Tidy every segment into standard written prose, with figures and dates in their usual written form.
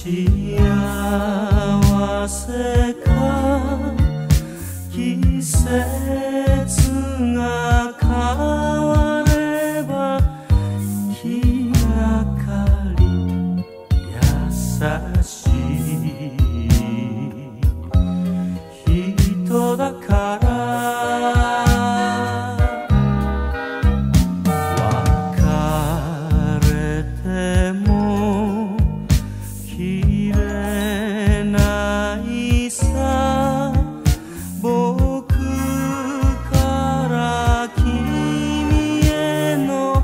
幸せか季節が変われば日がかり優しい人だから別れても切れないさ僕から君への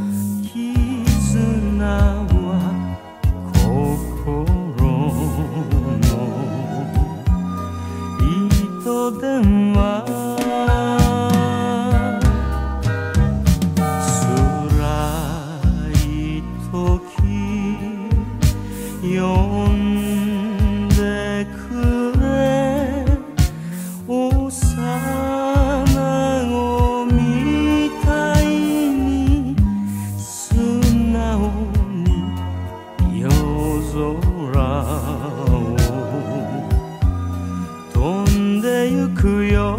絆は心の糸電話呼んでくれ幼子みたいに素直に夜空を飛んでゆくよ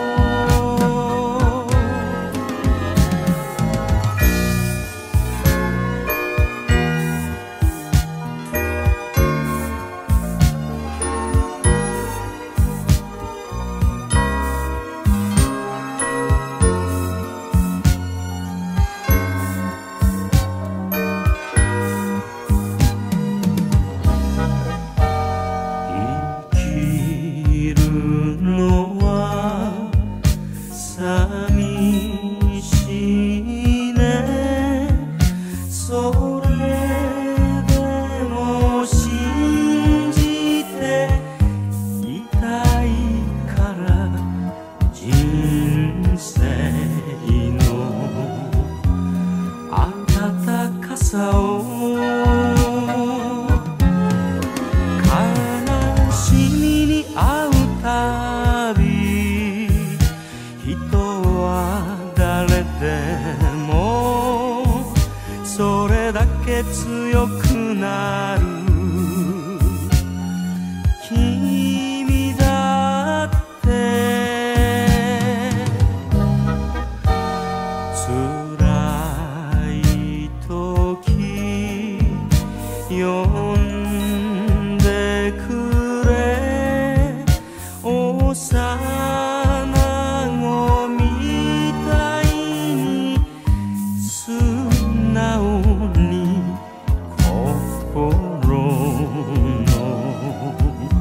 寂しいねそれでも信じていたいから人生の温かさを悲しみに遭うたび人は誰でもそれだけ強くなる君だって辛い時呼んでくれ幼子みたいに素直に心の